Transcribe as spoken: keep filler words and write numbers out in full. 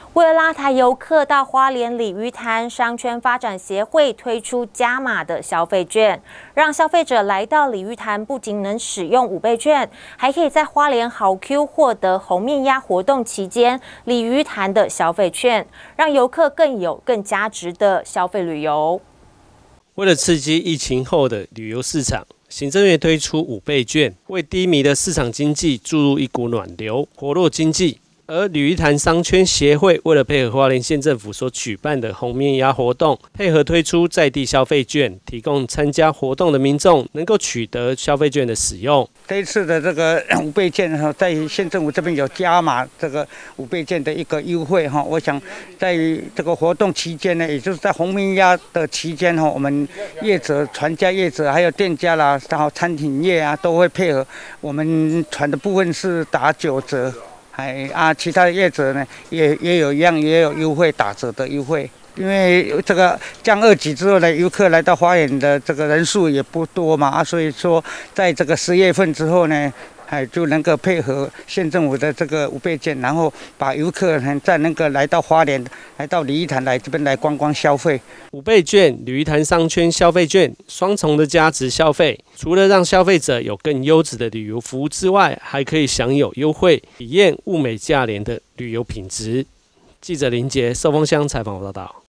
为了拉抬游客到花莲鲤鱼潭，商圈发展协会推出加码的消费券，让消费者来到鲤鱼潭不仅能使用五倍券，还可以在花莲好 Q 获得红面鸭活动期间鲤鱼潭的消费券，让游客更有更加值的消费旅游。 为了刺激疫情后的旅游市场，行政院推出五倍券，为低迷的市场经济注入一股暖流，活络经济。而鲤鱼潭商圈协会为了配合花莲县政府所举办的红面鸭活动，配合推出在地消费券，提供参加活动的民众能够取得消费券的使用。 这一次的这个五倍券哈，在县政府这边有加码这个五倍券的一个优惠哈。我想在这个活动期间呢，也就是在红面鸭的期间哈，我们业者、船家业者还有店家啦，然后餐饮业啊，都会配合我们船的部分是打九折。哎啊，其他的业者呢，也也有一样，也有优惠打折的优惠。因为这个降二级之后呢，游客来到花莲的这个人数也不多嘛，啊，所以说在这个十月份之后呢，哎，就能够配合县政府的这个五倍券，然后把游客呢再能够来到花莲，来到鲤鱼潭来这边来观光消费。 五倍券、鲤鱼潭商圈消费券双重的价值消费，除了让消费者有更优质的旅游服务之外，还可以享有优惠，体验物美价廉的旅游品质。记者林杰寿丰乡采访报道。